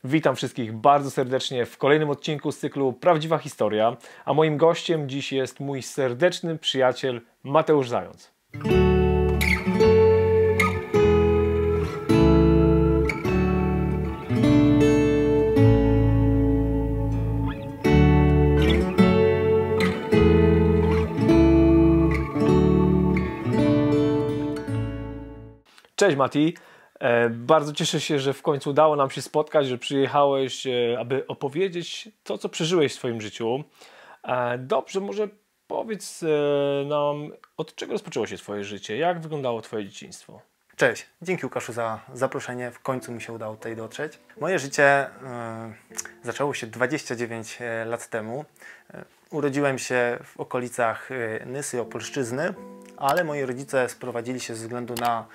Witam wszystkich bardzo serdecznie w kolejnym odcinku z cyklu Prawdziwa Historia, a moim gościem dziś jest mój serdeczny przyjaciel Mateusz Zając. Cześć Mati. Bardzo cieszę się, że w końcu udało nam się spotkać, że przyjechałeś, aby opowiedzieć to, co przeżyłeś w swoim życiu. Dobrze, może powiedz nam, od czego rozpoczęło się Twoje życie? Jak wyglądało Twoje dzieciństwo? Cześć, dzięki Łukaszu za zaproszenie. W końcu mi się udało tutaj dotrzeć. Moje życie zaczęło się 29 lat temu. Urodziłem się w okolicach Nysy, Opolszczyzny, ale moi rodzice sprowadzili się ze względu na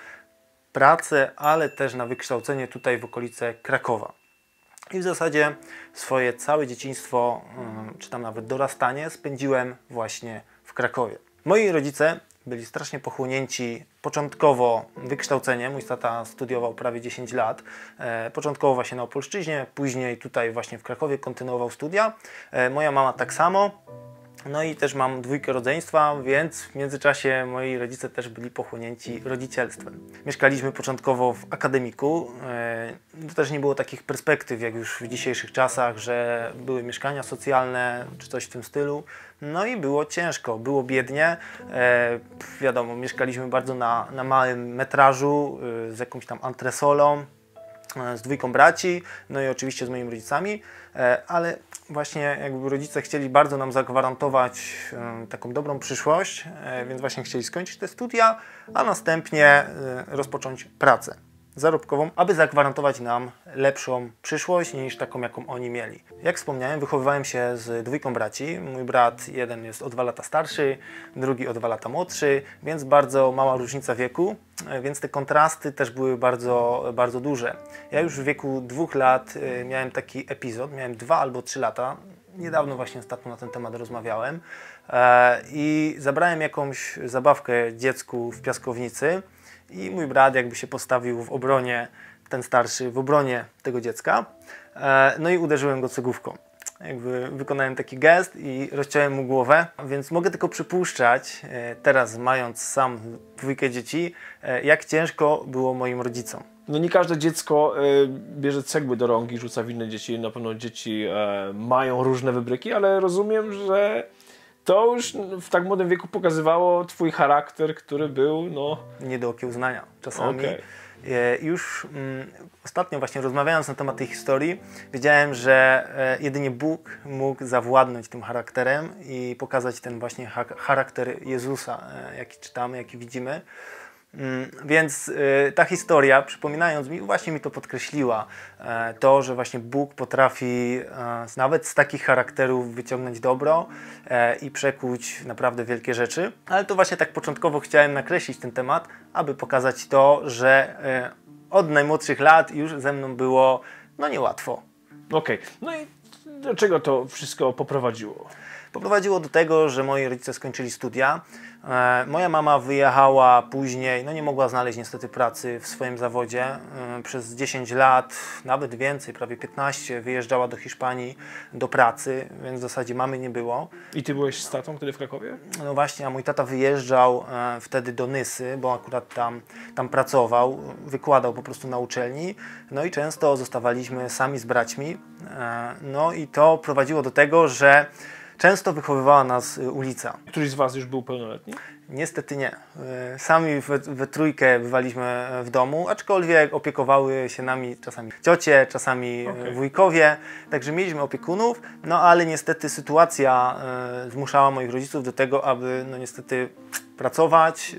pracę, ale też na wykształcenie tutaj w okolice Krakowa. I w zasadzie swoje całe dzieciństwo, czy tam nawet dorastanie, spędziłem właśnie w Krakowie. Moi rodzice byli strasznie pochłonięci początkowo wykształceniem. Mój tata studiował prawie 10 lat. Początkowo właśnie na Opolszczyźnie, później tutaj właśnie w Krakowie kontynuował studia. Moja mama tak samo. No i też mam dwójkę rodzeństwa, więc w międzyczasie moi rodzice też byli pochłonięci rodzicielstwem. Mieszkaliśmy początkowo w akademiku. To też nie było takich perspektyw jak już w dzisiejszych czasach, że były mieszkania socjalne czy coś w tym stylu. No i było ciężko, było biednie. Wiadomo, mieszkaliśmy bardzo na małym metrażu z jakąś tam antresolą, z dwójką braci, no i oczywiście z moimi rodzicami, ale właśnie jakby rodzice chcieli bardzo nam zagwarantować taką dobrą przyszłość, więc właśnie chcieli skończyć te studia, a następnie rozpocząć pracę zarobkową, aby zagwarantować nam lepszą przyszłość niż taką, jaką oni mieli. Jak wspomniałem, wychowywałem się z dwójką braci. Mój brat jeden jest o 2 lata starszy, drugi o 2 lata młodszy, więc bardzo mała różnica wieku, więc te kontrasty też były bardzo, bardzo duże. Ja już w wieku 2 lat miałem taki epizod, miałem 2 albo 3 lata, niedawno właśnie ostatnio na ten temat rozmawiałem i zabrałem jakąś zabawkę dziecku w piaskownicy. I mój brat jakby się postawił w obronie, ten starszy, w obronie tego dziecka. No i uderzyłem go cegówką. Jakby wykonałem taki gest i rozciąłem mu głowę, więc mogę tylko przypuszczać, teraz mając sam 2 dzieci, jak ciężko było moim rodzicom. No nie każde dziecko bierze cegły do rąk i rzuca w inne dzieci. Na pewno dzieci mają różne wybryki, ale rozumiem, że to już w tak młodym wieku pokazywało Twój charakter, który był, no... nie do okiełznania czasami. Okay. Już ostatnio właśnie rozmawiając na temat tej historii, wiedziałem, że jedynie Bóg mógł zawładnąć tym charakterem i pokazać ten właśnie charakter Jezusa, jaki czytamy, jaki widzimy. Więc ta historia, przypominając mi, właśnie mi to podkreśliła. To, że właśnie Bóg potrafi nawet z takich charakterów wyciągnąć dobro i przekuć naprawdę wielkie rzeczy. Ale to właśnie tak początkowo chciałem nakreślić ten temat, aby pokazać to, że od najmłodszych lat już ze mną było no niełatwo. Okej. No i do czego to wszystko poprowadziło? Poprowadziło do tego, że moi rodzice skończyli studia. Moja mama wyjechała później, no nie mogła znaleźć niestety pracy w swoim zawodzie. Przez 10 lat, nawet więcej, prawie 15, wyjeżdżała do Hiszpanii do pracy, więc w zasadzie mamy nie było. I Ty byłeś z tatą wtedy w Krakowie? No właśnie, a mój tata wyjeżdżał wtedy do Nysy, bo akurat tam pracował, wykładał po prostu na uczelni. No i często zostawaliśmy sami z braćmi. No i to prowadziło do tego, że często wychowywała nas ulica. Któryś z Was już był pełnoletni? Niestety nie. Sami we trójkę bywaliśmy w domu, aczkolwiek opiekowały się nami czasami ciocie, czasami wujkowie, także mieliśmy opiekunów, no ale niestety sytuacja zmuszała moich rodziców do tego, aby no niestety pracować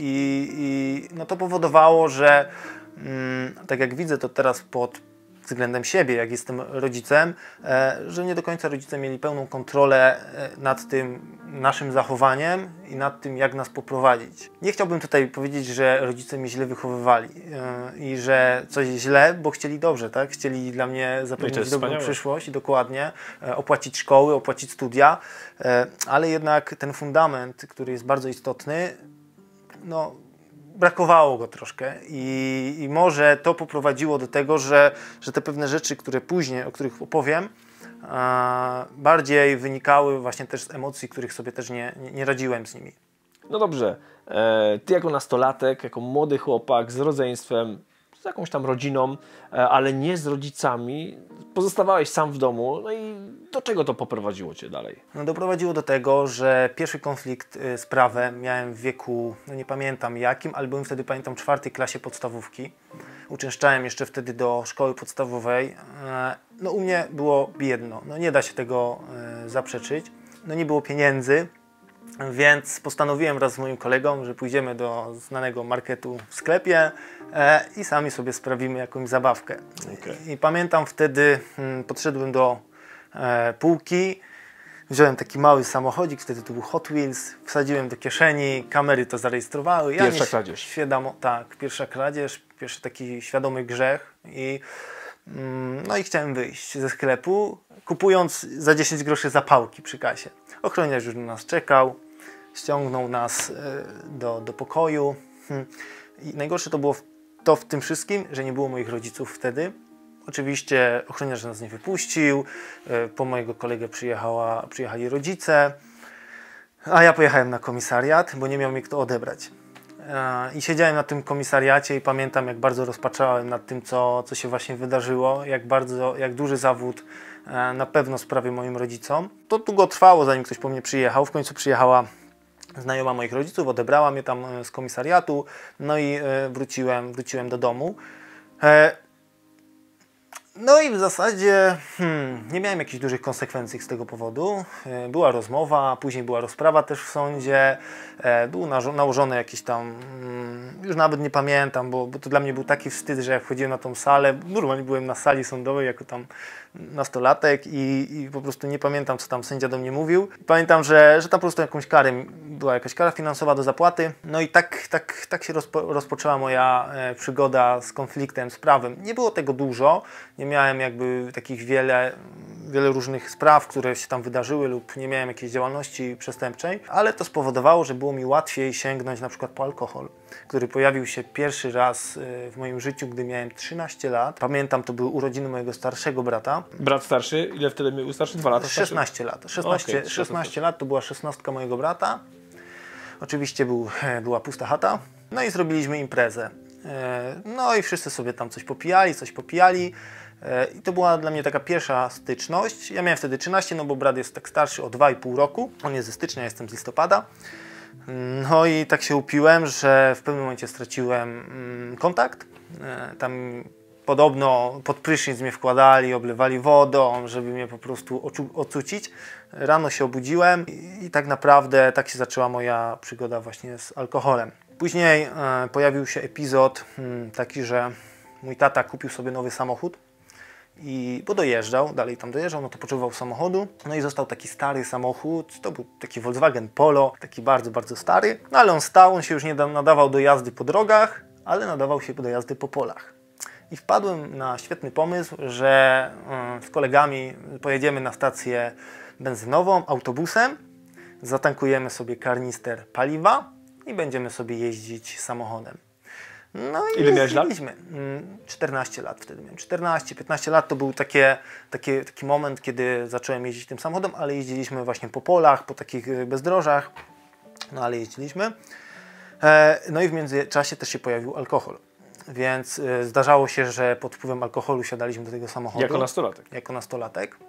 i no to powodowało, że tak jak widzę to teraz pod względem siebie, jak jestem rodzicem, że nie do końca rodzice mieli pełną kontrolę nad tym naszym zachowaniem i nad tym, jak nas poprowadzić. Nie chciałbym tutaj powiedzieć, że rodzice mnie źle wychowywali i że coś źle, bo chcieli dobrze, tak? Chcieli dla mnie zapewnić dobrą przyszłość i dokładnie opłacić szkoły, opłacić studia, ale jednak ten fundament, który jest bardzo istotny, no brakowało go troszkę i może to poprowadziło do tego, że te pewne rzeczy, które później, o których opowiem, bardziej wynikały właśnie też z emocji, których sobie też nie radziłem z nimi. No dobrze, ty jako nastolatek, jako młody chłopak z rodzeństwem, z jakąś tam rodziną, ale nie z rodzicami, pozostawałeś sam w domu, no i do czego to poprowadziło cię dalej? No doprowadziło do tego, że pierwszy konflikt z prawem miałem w wieku, no nie pamiętam jakim, ale byłem wtedy, pamiętam, w 4. klasie podstawówki. Uczęszczałem jeszcze wtedy do szkoły podstawowej. No u mnie było biedno, no nie da się tego zaprzeczyć. No nie było pieniędzy, więc postanowiłem wraz z moim kolegą, że pójdziemy do znanego marketu w sklepie i sami sobie sprawimy jakąś zabawkę. Okay. I pamiętam wtedy, podszedłem do półki, wziąłem taki mały samochodzik, wtedy to był Hot Wheels, wsadziłem do kieszeni, kamery to zarejestrowały. Pierwsza kradzież. Tak, pierwsza kradzież, pierwszy taki świadomy grzech no i chciałem wyjść ze sklepu, kupując za 10 groszy zapałki przy kasie. Ochroniarz już na nas czekał, ściągnął nas do pokoju. I najgorsze to było w tym wszystkim, że nie było moich rodziców wtedy. Oczywiście ochroniarz nas nie wypuścił, po mojego kolegę przyjechali rodzice, a ja pojechałem na komisariat, bo nie miał mnie kto odebrać. I siedziałem na tym komisariacie i pamiętam, jak bardzo rozpaczałem nad tym, co się właśnie wydarzyło, jak duży zawód na pewno sprawił moim rodzicom. To długo trwało, zanim ktoś po mnie przyjechał. W końcu przyjechała znajoma moich rodziców, odebrała mnie tam z komisariatu, no i wróciłem do domu. No i w zasadzie nie miałem jakichś dużych konsekwencji z tego powodu. Była rozmowa, później była rozprawa też w sądzie. Był nałożony jakiś tam, już nawet nie pamiętam, bo to dla mnie był taki wstyd, że jak wchodziłem na tą salę, normalnie byłem na sali sądowej jako tam nastolatek i po prostu nie pamiętam, co tam sędzia do mnie mówił. Pamiętam, że tam po prostu była jakaś kara finansowa do zapłaty. No i tak się rozpoczęła moja przygoda z konfliktem, z prawem. Nie było tego dużo, nie miałem jakby takich wiele różnych spraw, które się tam wydarzyły lub nie miałem jakiejś działalności przestępczej, ale to spowodowało, że było mi łatwiej sięgnąć na przykład po alkohol, który pojawił się pierwszy raz w moim życiu, gdy miałem 13 lat. Pamiętam, to były urodziny mojego starszego brata. Brat starszy? Ile wtedy był starszy? 2 lata? 16 lat. 16 lat to była 16 mojego brata. Oczywiście była pusta chata. No i zrobiliśmy imprezę. No i wszyscy sobie tam coś popijali. I to była dla mnie taka pierwsza styczność. Ja miałem wtedy 13, no bo brat jest tak starszy o 2,5 roku. On jest ze stycznia, jestem z listopada. No i tak się upiłem, że w pewnym momencie straciłem kontakt. Tam podobno pod prysznic mnie wkładali, oblewali wodą, żeby mnie po prostu ocucić. Rano się obudziłem i tak naprawdę tak się zaczęła moja przygoda właśnie z alkoholem. Później pojawił się epizod taki, że mój tata kupił sobie nowy samochód. Bo dalej tam dojeżdżał, no to potrzebował samochodu. No i został taki stary samochód, to był taki Volkswagen Polo, taki bardzo, bardzo stary. No ale on się już nie nadawał do jazdy po drogach, ale nadawał się do jazdy po polach. I wpadłem na świetny pomysł, że z kolegami pojedziemy na stację benzynową autobusem, zatankujemy sobie karnister paliwa i będziemy sobie jeździć samochodem. No i ile miałeś lat? 14 lat wtedy miałem. 14-15 lat to był taki moment, kiedy zacząłem jeździć tym samochodem, ale jeździliśmy właśnie po polach, po takich bezdrożach, no ale jeździliśmy. No i w międzyczasie też się pojawił alkohol, więc zdarzało się, że pod wpływem alkoholu siadaliśmy do tego samochodu. Jako nastolatek? Jako nastolatek.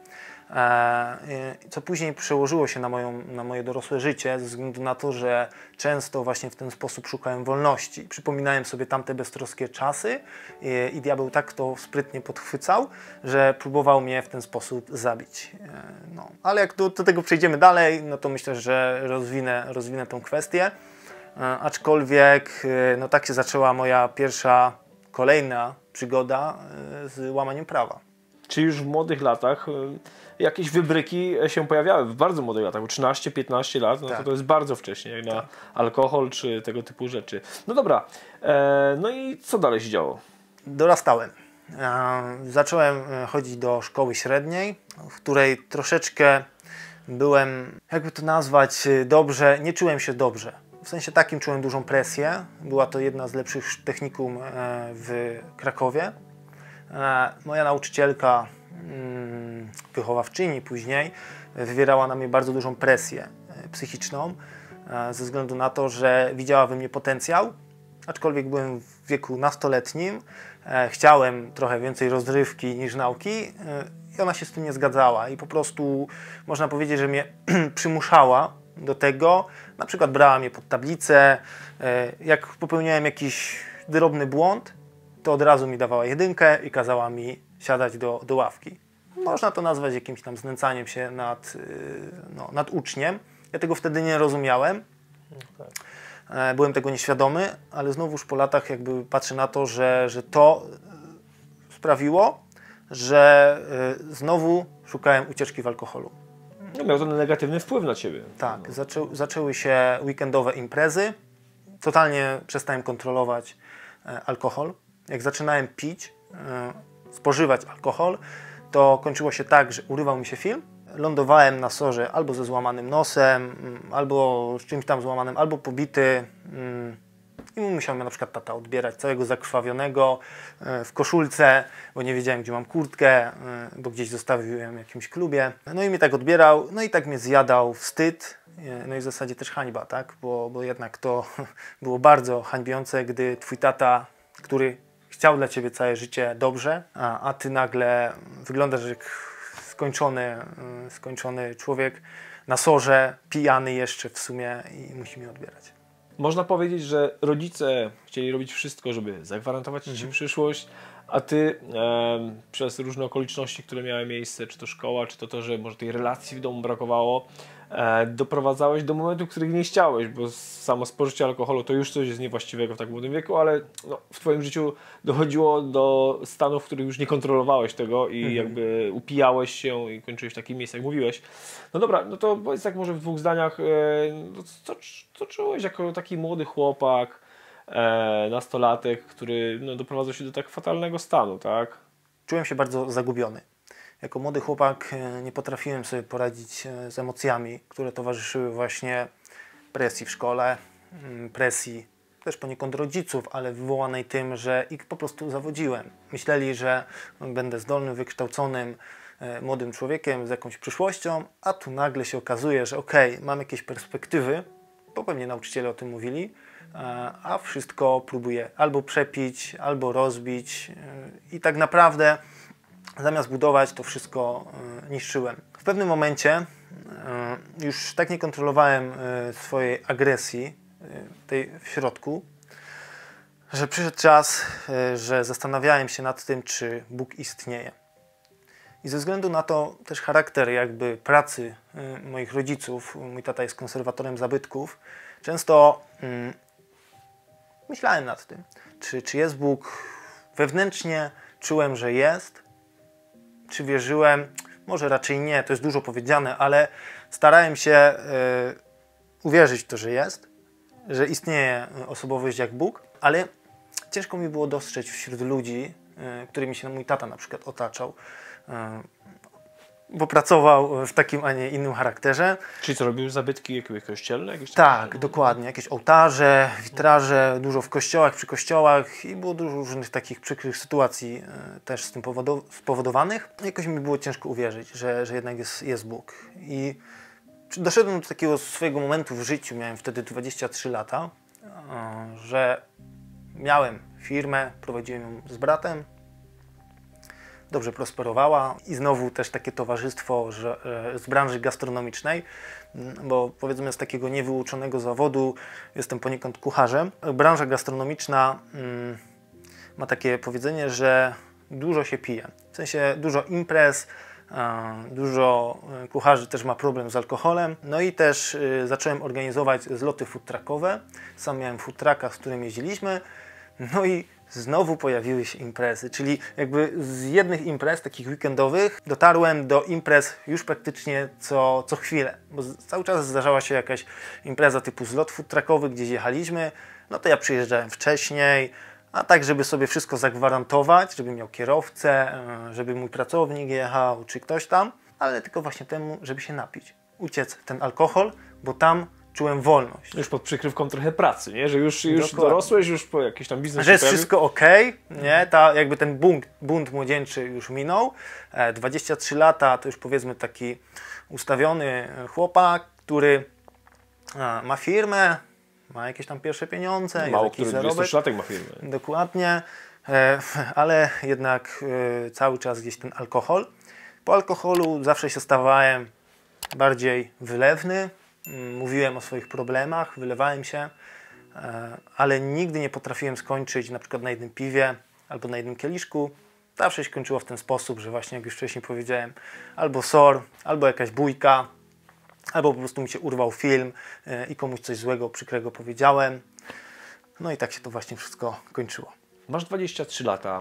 Co później przełożyło się na moje dorosłe życie, ze względu na to, że często właśnie w ten sposób szukałem wolności. Przypominałem sobie tamte beztroskie czasy i diabeł tak to sprytnie podchwycał, że próbował mnie w ten sposób zabić. No, ale jak do tego przejdziemy dalej, no to myślę, że rozwinę tą kwestię. Aczkolwiek no tak się zaczęła moja kolejna przygoda z łamaniem prawa. Czy już w młodych latach jakieś wybryki się pojawiały? W bardzo młodych latach, 13-15 lat, no tak. To jest bardzo wcześnie, jak na alkohol czy tego typu rzeczy. No dobra, no i co dalej się działo? Dorastałem. Zacząłem chodzić do szkoły średniej, w której troszeczkę byłem, jakby to nazwać, nie czułem się dobrze W sensie takim czułem dużą presję. Była to jedna z lepszych technikum w Krakowie. Moja nauczycielka, wychowawczyni później, wywierała na mnie bardzo dużą presję psychiczną ze względu na to, że widziała we mnie potencjał, aczkolwiek byłem w wieku nastoletnim, chciałem trochę więcej rozrywki niż nauki i ona się z tym nie zgadzała i po prostu można powiedzieć, że mnie przymuszała do tego, na przykład brała mnie pod tablicę, jak popełniałem jakiś drobny błąd, to od razu mi dawała jedynkę i kazała mi siadać do ławki. Można to nazwać jakimś tam znęcaniem się nad uczniem. Ja tego wtedy nie rozumiałem. Byłem tego nieświadomy, ale znowuż po latach jakby patrzę na to, że to sprawiło, że znowu szukałem ucieczki w alkoholu. No, miał to negatywny wpływ na ciebie. Tak, zaczęły się weekendowe imprezy. Totalnie przestałem kontrolować alkohol. Jak zaczynałem pić, spożywać alkohol, to kończyło się tak, że urywał mi się film. Lądowałem na sorze albo ze złamanym nosem, albo z czymś tam złamanym, albo pobity. I musiał mnie na przykład tata odbierać całego zakrwawionego w koszulce, bo nie wiedziałem, gdzie mam kurtkę, bo gdzieś zostawiłem w jakimś klubie. No i mnie tak odbierał, no i tak mnie zjadał wstyd, no i w zasadzie też hańba, tak? Bo jednak to było bardzo hańbiące, gdy twój tata, który chciał dla ciebie całe życie dobrze, a ty nagle wyglądasz jak skończony człowiek na sorze, pijany jeszcze w sumie i musi mnie odbierać. Można powiedzieć, że rodzice chcieli robić wszystko, żeby zagwarantować ci przyszłość, a ty przez różne okoliczności, które miały miejsce, czy to szkoła, czy to, że może tej relacji w domu brakowało, doprowadzałeś do momentu, których nie chciałeś, bo samo spożycie alkoholu to już coś jest niewłaściwego w tak młodym wieku, ale no, w twoim życiu dochodziło do stanów, w których już nie kontrolowałeś tego i jakby upijałeś się i kończyłeś w takim miejscu, jak mówiłeś. No dobra, no to powiedz tak może w 2 zdaniach, no, co czułeś jako taki młody chłopak, nastolatek, który no, doprowadzał się do tak fatalnego stanu, tak? Czułem się bardzo zagubiony. Jako młody chłopak nie potrafiłem sobie poradzić z emocjami, które towarzyszyły właśnie presji w szkole, presji też poniekąd rodziców, ale wywołanej tym, że ich po prostu zawodziłem. Myśleli, że będę zdolnym, wykształconym młodym człowiekiem z jakąś przyszłością, a tu nagle się okazuje, że okej, mam jakieś perspektywy, bo pewnie nauczyciele o tym mówili, a wszystko próbuję albo przepić, albo rozbić i tak naprawdę zamiast budować, to wszystko niszczyłem. W pewnym momencie już tak nie kontrolowałem swojej agresji, tej w środku, że przyszedł czas, że zastanawiałem się nad tym, czy Bóg istnieje. I ze względu na to też charakter jakby pracy moich rodziców, mój tata jest konserwatorem zabytków, często myślałem nad tym, czy jest Bóg. Wewnętrznie czułem, że jest. Czy wierzyłem? Może raczej nie, to jest dużo powiedziane, ale starałem się uwierzyć w to, że jest, że istnieje osobowość jak Bóg, ale ciężko mi było dostrzec wśród ludzi, którymi się mój tata na przykład otaczał, bo pracował w takim, a nie innym charakterze. Czyli co, robił zabytki jakieś kościelne? Jakieś tak, dokładnie. Jakieś ołtarze, witraże, dużo w kościołach, przy kościołach i było dużo różnych takich przykrych sytuacji też z tym spowodowanych. Jakoś mi było ciężko uwierzyć, że jednak jest Bóg. I doszedłem do takiego swojego momentu w życiu, miałem wtedy 23 lata, że miałem firmę, prowadziłem ją z bratem, dobrze prosperowała i znowu też takie towarzystwo z branży gastronomicznej, bo powiedzmy z takiego niewyuczonego zawodu jestem poniekąd kucharzem. Branża gastronomiczna ma takie powiedzenie, że dużo się pije, w sensie dużo imprez, dużo kucharzy też ma problem z alkoholem. No i też zacząłem organizować zloty food truckowe. Sam miałem food trucka, z którym jeździliśmy. No i znowu pojawiły się imprezy, czyli jakby z jednych imprez, takich weekendowych, dotarłem do imprez już praktycznie co chwilę, bo cały czas zdarzała się jakaś impreza typu zlot food truckowy, gdzieś jechaliśmy, no to ja przyjeżdżałem wcześniej, a tak, żeby sobie wszystko zagwarantować, żeby miał kierowcę, żeby mój pracownik jechał, czy ktoś tam, ale tylko właśnie temu, żeby się napić, uciec w ten alkohol, bo tam czułem wolność. Już pod przykrywką trochę pracy, nie? Że już Dokładnie. dorosłeś, już po jakiś tam biznes Że jest się pojawił. wszystko ok, nie? Jakby ten bunt młodzieńczy już minął. 23 lata to już powiedzmy taki ustawiony chłopak, który ma firmę, ma jakieś tam pierwsze pieniądze, Mało jest jakiś który zarobek. 23-latek ma firmę. Dokładnie, ale jednak cały czas gdzieś ten alkohol. Po alkoholu zawsze się stawałem bardziej wylewny, mówiłem o swoich problemach, wylewałem się, ale nigdy nie potrafiłem skończyć na przykład na jednym piwie albo na jednym kieliszku. Zawsze się kończyło w ten sposób, że właśnie jak już wcześniej powiedziałem, albo sor, albo jakaś bójka, albo po prostu mi się urwał film i komuś coś złego, przykrego powiedziałem. No i tak się to właśnie wszystko kończyło. Masz 23 lata,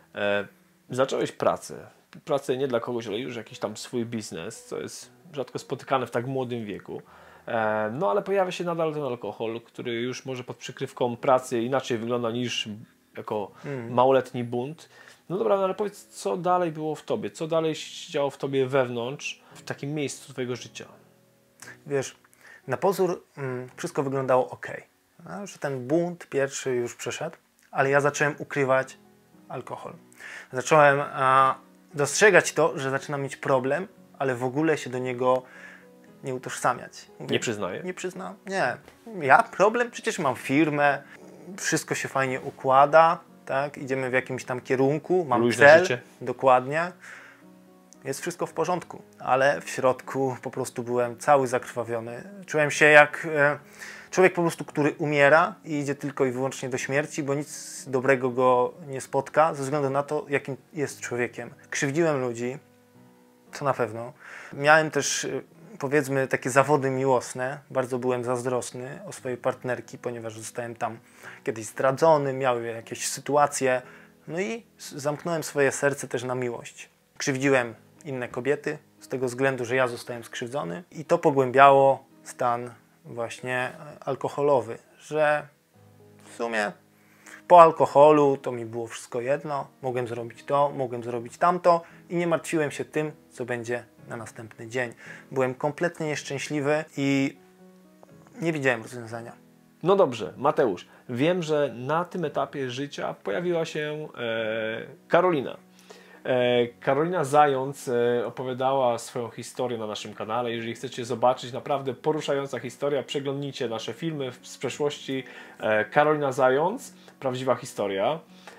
zacząłeś pracę. Pracę nie dla kogoś, ale już jakiś tam swój biznes, co jest rzadko spotykane w tak młodym wieku. No ale pojawia się nadal ten alkohol, który już może pod przykrywką pracy inaczej wygląda niż jako małoletni bunt. No dobra, no ale powiedz, co dalej było w tobie? Co dalej się działo w tobie wewnątrz, w takim miejscu twojego życia? Wiesz, na pozór wszystko wyglądało ok. Że ten bunt pierwszy już przeszedł, ale ja zacząłem ukrywać alkohol. Zacząłem dostrzegać to, że zaczynam mieć problem, ale w ogóle się do niego nie utożsamiać. Mówię, Nie przyznaję? Nie przyznam. Nie. Ja problem? Przecież mam firmę, wszystko się fajnie układa, tak? Idziemy w jakimś tam kierunku, mam Luźne cel. życie. Dokładnie. Jest wszystko w porządku, ale w środku po prostu byłem cały zakrwawiony. Czułem się jak człowiek po prostu, który umiera i idzie tylko i wyłącznie do śmierci, bo nic dobrego go nie spotka ze względu na to, jakim jest człowiekiem. Krzywdziłem ludzi, to na pewno. Miałem też, powiedzmy, takie zawody miłosne. Bardzo byłem zazdrosny o swojej partnerki, ponieważ zostałem tam kiedyś zdradzony, miałem jakieś sytuacje. No i zamknąłem swoje serce też na miłość. Krzywdziłem inne kobiety z tego względu, że ja zostałem skrzywdzony i to pogłębiało stan właśnie alkoholowy, że w sumie po alkoholu to mi było wszystko jedno, mogłem zrobić to, mogłem zrobić tamto i nie martwiłem się tym, co będzie na następny dzień. Byłem kompletnie nieszczęśliwy i nie widziałem rozwiązania. No dobrze, Mateusz, wiem, że na tym etapie życia pojawiła się Karolina. Karolina Zając opowiadała swoją historię na naszym kanale. Jeżeli chcecie zobaczyć naprawdę poruszająca historia, przeglądnijcie nasze filmy z przeszłości. Karolina Zając, prawdziwa historia.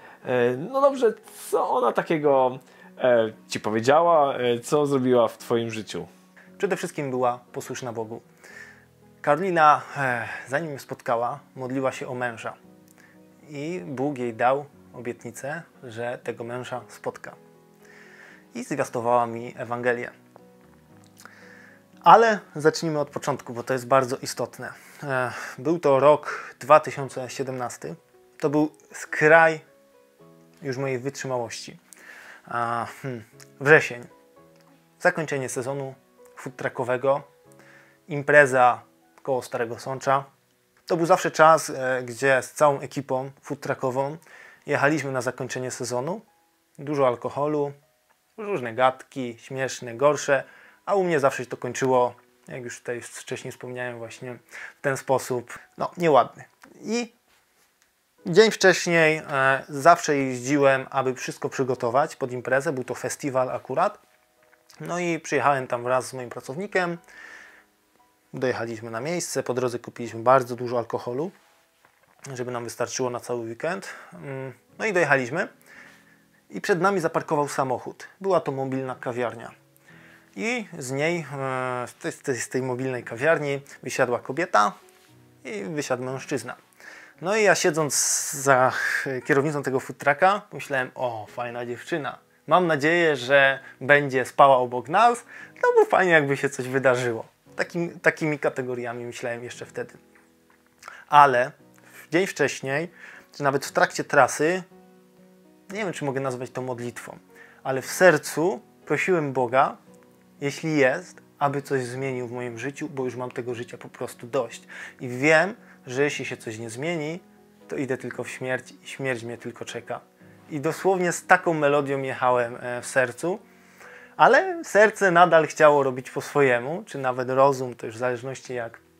No dobrze, co ona takiego Ci powiedziała, co zrobiła w Twoim życiu? Przede wszystkim była posłuszna Bogu. Karolina, zanim mnie spotkała, modliła się o męża. I Bóg jej dał obietnicę, że tego męża spotka. I zwiastowała mi Ewangelię. Ale zacznijmy od początku, bo to jest bardzo istotne. Był to rok 2017. To był skraj już mojej wytrzymałości. Wrzesień. Zakończenie sezonu food truckowego. Impreza koło Starego Sącza. To był zawsze czas, gdzie z całą ekipą food truckową jechaliśmy na zakończenie sezonu. Dużo alkoholu, różne gadki, śmieszne, gorsze, a u mnie zawsze się to kończyło, jak już tutaj wcześniej wspomniałem, właśnie w ten sposób, no nieładny. I dzień wcześniej zawsze jeździłem, aby wszystko przygotować pod imprezę, był to festiwal akurat. No i przyjechałem tam wraz z moim pracownikiem, dojechaliśmy na miejsce, po drodze kupiliśmy bardzo dużo alkoholu, żeby nam wystarczyło na cały weekend. No i dojechaliśmy. I przed nami zaparkował samochód. Była to mobilna kawiarnia. I z niej, z tej mobilnej kawiarni wysiadła kobieta i wysiadł mężczyzna. No i ja siedząc za kierownicą tego food trucka, myślałem, o, fajna dziewczyna. Mam nadzieję, że będzie spała obok nas, no bo fajnie jakby się coś wydarzyło. Takimi kategoriami myślałem jeszcze wtedy. Ale dzień wcześniej, czy nawet w trakcie trasy, nie wiem, czy mogę nazwać to modlitwą, ale w sercu prosiłem Boga, jeśli jest, aby coś zmienił w moim życiu, bo już mam tego życia po prostu dość. I wiem, że jeśli się coś nie zmieni, to idę tylko w śmierć i śmierć mnie tylko czeka. I dosłownie z taką melodią jechałem w sercu, ale serce nadal chciało robić po swojemu, czy nawet rozum, to już w zależności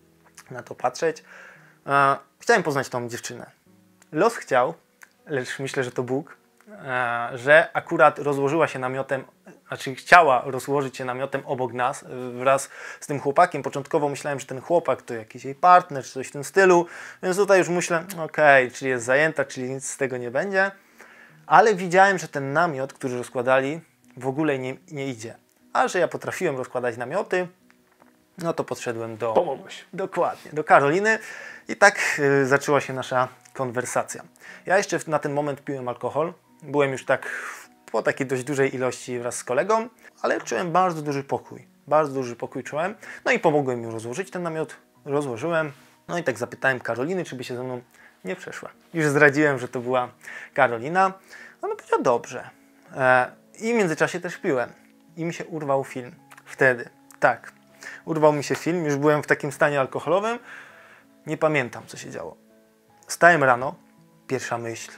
na to patrzeć. Chciałem poznać tą dziewczynę. Los chciał, lecz myślę, że to Bóg, że akurat rozłożyła się namiotem, znaczy chciała rozłożyć się namiotem obok nas wraz z tym chłopakiem. Początkowo myślałem, że ten chłopak to jakiś jej partner, czy coś w tym stylu, więc tutaj już myślę, okej, czyli jest zajęta, czyli nic z tego nie będzie. Ale widziałem, że ten namiot, który rozkładali, w ogóle nie idzie. A że ja potrafiłem rozkładać namioty, no to podszedłem do... Pomogłeś. Dokładnie, do Karoliny i tak zaczęła się nasza konwersacja. Ja jeszcze na ten moment piłem alkohol. Byłem już tak po takiej dość dużej ilości wraz z kolegą, ale czułem bardzo duży pokój. Bardzo duży pokój czułem. No i pomogłem mi rozłożyć ten namiot. Rozłożyłem. No i tak zapytałem Karoliny, czy by się ze mną nie przeszła. Już zdradziłem, że to była Karolina. Ona powiedziała, dobrze. I w międzyczasie też piłem. I mi się urwał film. Wtedy. Tak. Urwał mi się film. Już byłem w takim stanie alkoholowym. Nie pamiętam, co się działo. Wstałem rano. Pierwsza myśl.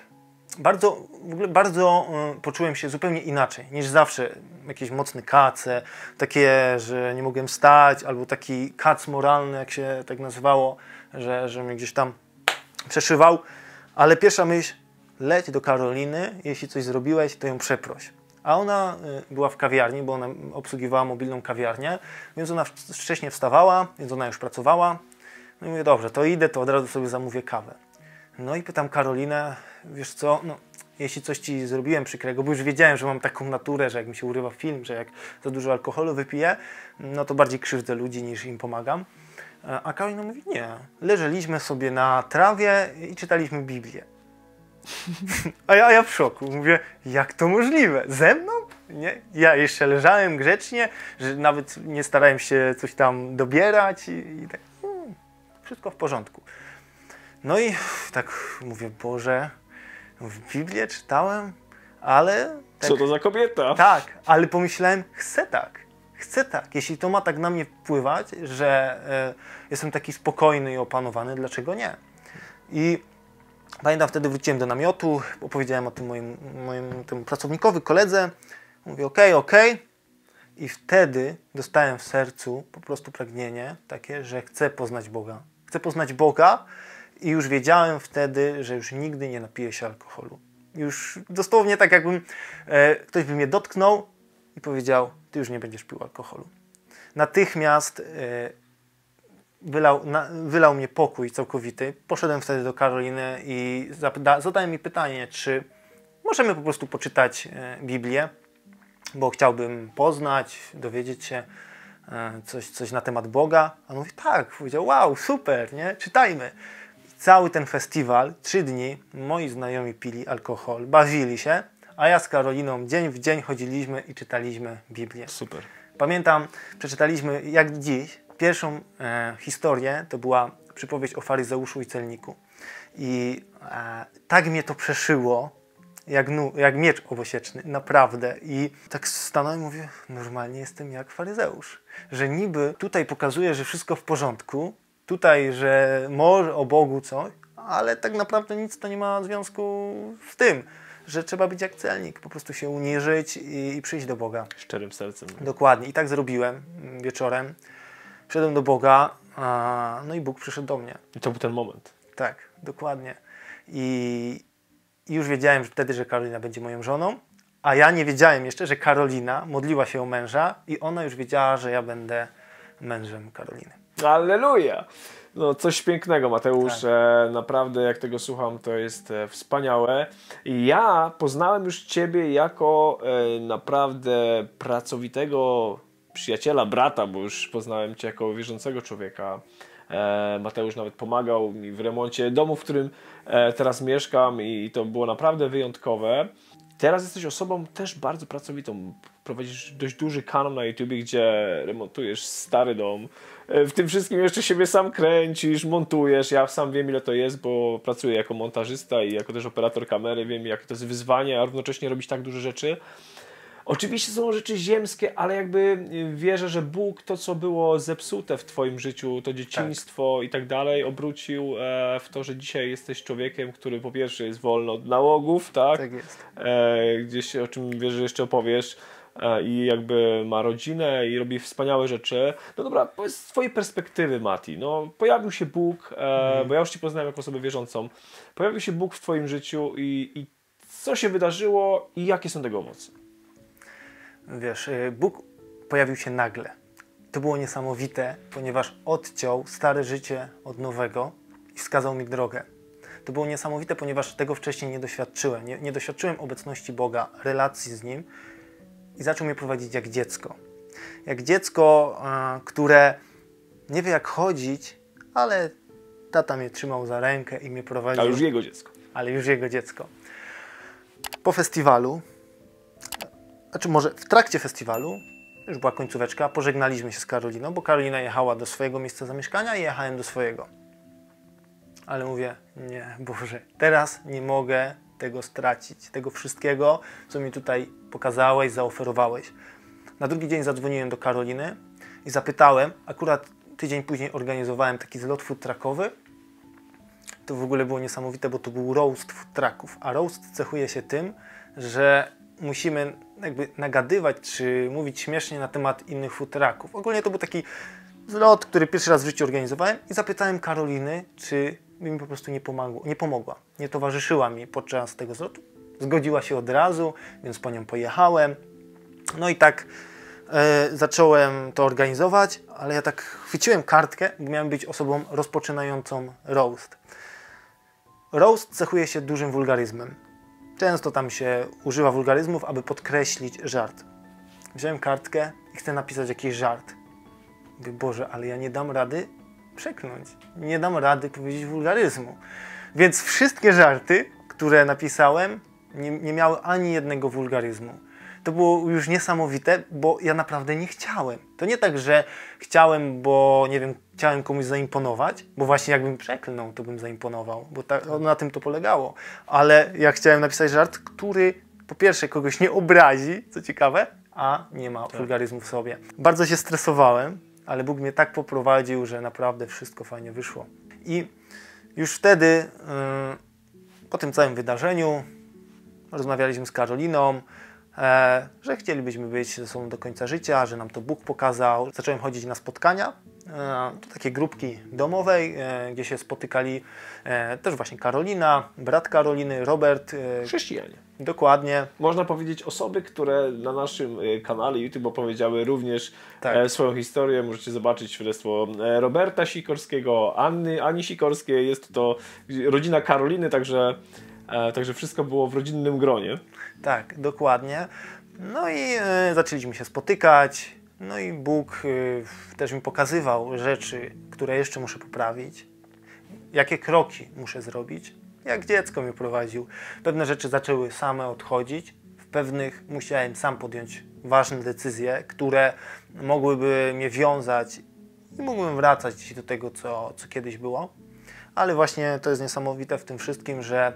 W ogóle bardzo poczułem się zupełnie inaczej niż zawsze. Jakieś mocne kace, takie, że nie mogłem wstać, albo taki kac moralny, jak się tak nazywało, że mnie gdzieś tam przeszywał. Ale pierwsza myśl, leć do Karoliny, jeśli coś zrobiłeś, to ją przeproś. A ona była w kawiarni, bo ona obsługiwała mobilną kawiarnię, więc ona wcześniej wstawała, więc ona już pracowała. No i mówię, dobrze, to idę, to od razu sobie zamówię kawę. No i pytam Karolinę, wiesz co, no, jeśli coś ci zrobiłem przykrego, bo już wiedziałem, że mam taką naturę, że jak mi się urywa film, że jak za dużo alkoholu wypiję, no to bardziej krzywdzę ludzi niż im pomagam. A Karolina mówi, nie, leżeliśmy sobie na trawie i czytaliśmy Biblię. A ja w szoku, mówię, jak to możliwe? Ze mną? Nie? Ja jeszcze leżałem grzecznie, że nawet nie starałem się coś tam dobierać i tak, wszystko w porządku. No i tak mówię, Boże, w Biblię czytałem, ale... Tak, co to za kobieta? Tak, ale pomyślałem, chcę tak. Jeśli to ma tak na mnie wpływać, że jestem taki spokojny i opanowany, dlaczego nie? I pamiętam, wtedy wróciłem do namiotu, opowiedziałem o tym moim temu pracownikowi, koledze. Mówię, okej. I wtedy dostałem w sercu po prostu pragnienie takie, że chcę poznać Boga. Chcę poznać Boga i już wiedziałem wtedy, że już nigdy nie napiję się alkoholu. Już dosłownie tak, jakbym ktoś by mnie dotknął i powiedział, ty już nie będziesz pił alkoholu. Natychmiast wylał mnie pokój całkowity. Poszedłem wtedy do Karoliny i zadałem mi pytanie, czy możemy po prostu poczytać Biblię, bo chciałbym poznać, dowiedzieć się coś na temat Boga. A on mówi, tak. Powiedział, wow, super, nie? Czytajmy. I cały ten festiwal, 3 dni, moi znajomi pili alkohol, bawili się, a ja z Karoliną dzień w dzień chodziliśmy i czytaliśmy Biblię. Super. Pamiętam, przeczytaliśmy jak dziś pierwszą historię, to była przypowieść o faryzeuszu i celniku. I tak mnie to przeszyło, jak miecz obosieczny, naprawdę. I tak stanąłem i mówię, normalnie jestem jak faryzeusz. Że niby tutaj pokazuje, że wszystko w porządku, tutaj, że może o Bogu coś, ale tak naprawdę nic to nie ma związku z tym, że trzeba być jak celnik, po prostu się uniżyć i przyjść do Boga. Szczerym sercem. Dokładnie. I tak zrobiłem wieczorem. Wszedłem do Boga, no i Bóg przyszedł do mnie. I to był ten moment. Tak, dokładnie. I już wiedziałem wtedy, że Karolina będzie moją żoną, a ja nie wiedziałem jeszcze, że Karolina modliła się o męża i ona już wiedziała, że ja będę mężem Karoliny. Alleluja! No coś pięknego, Mateusz. Tak. Naprawdę jak tego słucham, to jest wspaniałe. I ja poznałem już Ciebie jako naprawdę pracowitego przyjaciela, brata, bo już poznałem Cię jako wierzącego człowieka. Mateusz nawet pomagał mi w remoncie domu, w którym teraz mieszkam i to było naprawdę wyjątkowe. Teraz jesteś osobą też bardzo pracowitą. Prowadzisz dość duży kanał na YouTubie, gdzie remontujesz stary dom. W tym wszystkim jeszcze siebie sam kręcisz, montujesz. Ja sam wiem, ile to jest, bo pracuję jako montażysta i jako też operator kamery. Wiem, jakie to jest wyzwanie, a równocześnie robić tak duże rzeczy. Oczywiście są rzeczy ziemskie, ale jakby wierzę, że Bóg to, co było zepsute w Twoim życiu, to dzieciństwo i tak dalej, obrócił w to, że dzisiaj jesteś człowiekiem, który po pierwsze jest wolny od nałogów, tak? Tak jest. Gdzieś o czym wierzę, jeszcze opowiesz. i jakby ma rodzinę i robi wspaniałe rzeczy. No dobra, powiedz z twojej perspektywy, Mati, no pojawił się Bóg, bo ja już Cię poznałem jako osobę wierzącą, pojawił się Bóg w Twoim życiu i co się wydarzyło i jakie są tego owoce? Wiesz, Bóg pojawił się nagle. To było niesamowite, ponieważ odciął stare życie od nowego i wskazał mi drogę. To było niesamowite, ponieważ tego wcześniej nie doświadczyłem. Nie doświadczyłem obecności Boga, relacji z Nim i zaczął mnie prowadzić jak dziecko. Jak dziecko, które nie wie jak chodzić, ale tata mnie trzymał za rękę i mnie prowadził. Ale już jego dziecko. Ale już jego dziecko. Po festiwalu, znaczy może w trakcie festiwalu, już była końcóweczka, pożegnaliśmy się z Karoliną, bo Karolina jechała do swojego miejsca zamieszkania i jechałem do swojego. Ale mówię, nie, Boże, teraz nie mogę tego stracić, tego wszystkiego, co mi tutaj pokazałeś, zaoferowałeś. Na drugi dzień zadzwoniłem do Karoliny i zapytałem, akurat tydzień później organizowałem taki zlot food truckowy. To w ogóle było niesamowite, bo to był roast food trucków, a roast cechuje się tym, że musimy jakby nagadywać, czy mówić śmiesznie na temat innych food trucków. Ogólnie to był taki zlot, który pierwszy raz w życiu organizowałem i zapytałem Karoliny, czy mi po prostu nie pomogła, nie towarzyszyła mi podczas tego zlotu. Zgodziła się od razu, więc po nią pojechałem. No i tak zacząłem to organizować, ale ja tak chwyciłem kartkę, bo miałem być osobą rozpoczynającą roast. Roast cechuje się dużym wulgaryzmem. Często tam się używa wulgaryzmów, aby podkreślić żart. Wziąłem kartkę i chcę napisać jakiś żart. Mówię, Boże, ale ja nie dam rady przekląć. Nie dam rady powiedzieć wulgaryzmu. Więc wszystkie żarty, które napisałem, nie miały ani jednego wulgaryzmu. To było już niesamowite, bo ja naprawdę nie chciałem. To nie tak, że chciałem, bo nie wiem, chciałem komuś zaimponować, bo właśnie jakbym przeklnął, to bym zaimponował, bo na tym to polegało. Ale ja chciałem napisać żart, który po pierwsze kogoś nie obrazi, co ciekawe, a nie ma wulgaryzmu w sobie. Bardzo się stresowałem, ale Bóg mnie tak poprowadził, że naprawdę wszystko fajnie wyszło. I już wtedy, po tym całym wydarzeniu, rozmawialiśmy z Karoliną, że chcielibyśmy być ze sobą do końca życia, że nam to Bóg pokazał. Zacząłem chodzić na spotkania, to takie grupki domowej, gdzie się spotykali też właśnie Karolina, brat Karoliny, Robert. Chrześcijanie. Dokładnie. Można powiedzieć osoby, które na naszym kanale YouTube opowiedziały również swoją historię. Możecie zobaczyć świadectwo Roberta Sikorskiego, Ani Sikorskiej. Jest to rodzina Karoliny, także wszystko było w rodzinnym gronie. Tak, dokładnie. No i zaczęliśmy się spotykać. No i Bóg też mi pokazywał rzeczy, które jeszcze muszę poprawić. Jakie kroki muszę zrobić. Jak dziecko mnie prowadził. Pewne rzeczy zaczęły same odchodzić. W pewnych musiałem sam podjąć ważne decyzje, które mogłyby mnie wiązać i mógłbym wracać do tego, co kiedyś było. Ale właśnie to jest niesamowite w tym wszystkim, że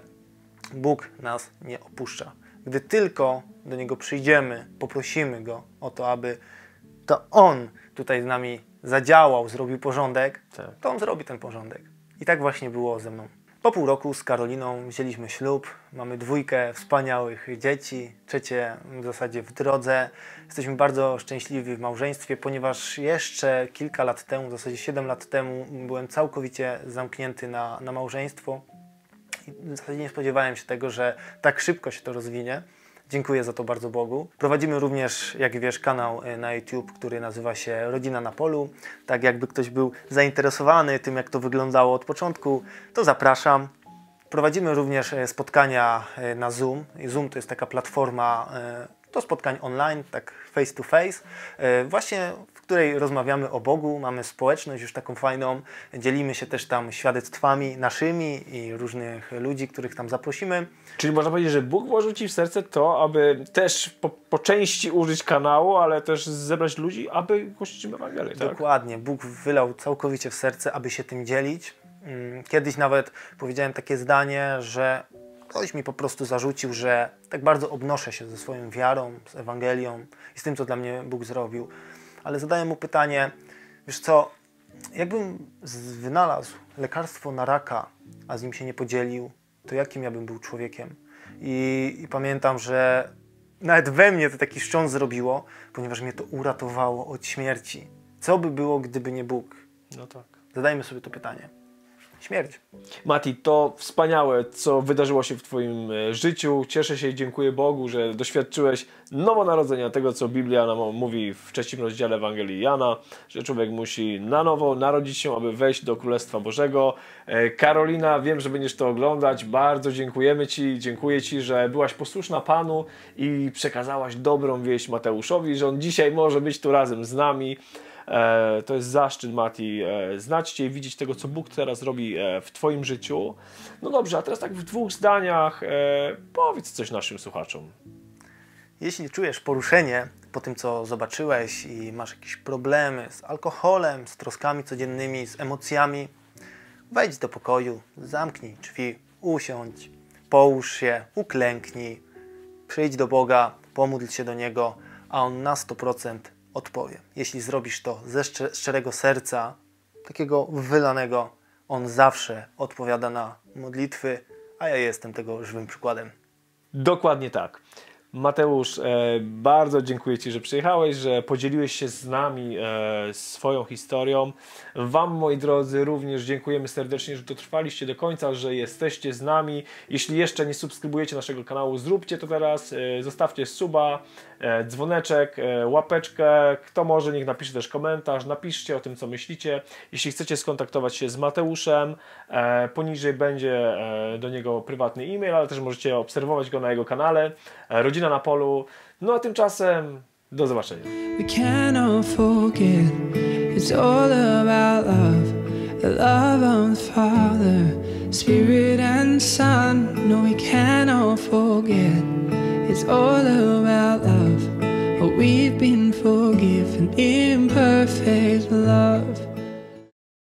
Bóg nas nie opuszcza. Gdy tylko do Niego przyjdziemy, poprosimy Go o to, aby to On tutaj z nami zadziałał, zrobił porządek, to On zrobi ten porządek. I tak właśnie było ze mną. Po pół roku z Karoliną wzięliśmy ślub, mamy 2 wspaniałych dzieci, 3 w zasadzie w drodze. Jesteśmy bardzo szczęśliwi w małżeństwie, ponieważ jeszcze kilka lat temu, w zasadzie 7 lat temu byłem całkowicie zamknięty na małżeństwo. I w zasadzie nie spodziewałem się tego, że tak szybko się to rozwinie. Dziękuję za to bardzo Bogu. Prowadzimy również, jak wiesz, kanał na YouTube, który nazywa się Rodzina na Polu. Tak jakby ktoś był zainteresowany tym, jak to wyglądało od początku, to zapraszam. Prowadzimy również spotkania na Zoom. Zoom to jest taka platforma do spotkań online, tak face to face, właśnie w której rozmawiamy o Bogu, mamy społeczność już taką fajną, dzielimy się też tam świadectwami naszymi i różnych ludzi, których tam zaprosimy. Czyli można powiedzieć, że Bóg włożył Ci w serce to, aby też po części użyć kanału, ale też zebrać ludzi, aby głosić im Ewangelię, tak? Dokładnie. Bóg wylał całkowicie w serce, aby się tym dzielić. Kiedyś nawet powiedziałem takie zdanie, że ktoś mi po prostu zarzucił, że tak bardzo obnoszę się ze swoją wiarą, z Ewangelią i z tym, co dla mnie Bóg zrobił. Ale zadaję mu pytanie, wiesz co, jakbym wynalazł lekarstwo na raka, a z nim się nie podzielił, to jakim ja bym był człowiekiem? I pamiętam, że Nawet we mnie to taki wstrząs zrobiło, ponieważ mnie to uratowało od śmierci. Co by było, gdyby nie Bóg? No tak. Zadajmy sobie to pytanie. Śmierć. Mati, to wspaniałe, co wydarzyło się w Twoim życiu. Cieszę się i dziękuję Bogu, że doświadczyłeś nowonarodzenia, tego, co Biblia nam mówi w 3 rozdziale Ewangelii Jana, że człowiek musi na nowo narodzić się, aby wejść do Królestwa Bożego. Karolina, wiem, że będziesz to oglądać. Bardzo dziękujemy Ci, dziękuję Ci, że byłaś posłuszna Panu i przekazałaś dobrą wieść Mateuszowi, że on dzisiaj może być tu razem z nami. To jest zaszczyt, Mati, znać Cię i widzieć tego, co Bóg teraz robi w Twoim życiu. No dobrze, a teraz tak w 2 zdaniach powiedz coś naszym słuchaczom. Jeśli czujesz poruszenie po tym, co zobaczyłeś i masz jakieś problemy z alkoholem, z troskami codziennymi, z emocjami, wejdź do pokoju, zamknij drzwi, usiądź, połóż się, uklęknij, przyjdź do Boga, pomódl się do Niego, a On na 100% odpowie. Jeśli zrobisz to ze szczerego serca, takiego wylanego, On zawsze odpowiada na modlitwy, a ja jestem tego żywym przykładem. Dokładnie tak. Mateusz, bardzo dziękuję Ci, że przyjechałeś, że podzieliłeś się z nami swoją historią. Wam, moi drodzy, również dziękujemy serdecznie, że dotrwaliście do końca, że jesteście z nami. Jeśli jeszcze nie subskrybujecie naszego kanału, zróbcie to teraz. Zostawcie suba, dzwoneczek, łapeczkę. Kto może, niech napisze też komentarz. Napiszcie o tym, co myślicie. Jeśli chcecie skontaktować się z Mateuszem, poniżej będzie do niego prywatny e-mail, ale też możecie obserwować go na jego kanale. Rodzina na polu. No a tymczasem do zobaczenia. We cannot forget, it's all about love, the love of the Father, Spirit and Son. No, we cannot forget, it's all about love, but we've been forgiven in perfect love.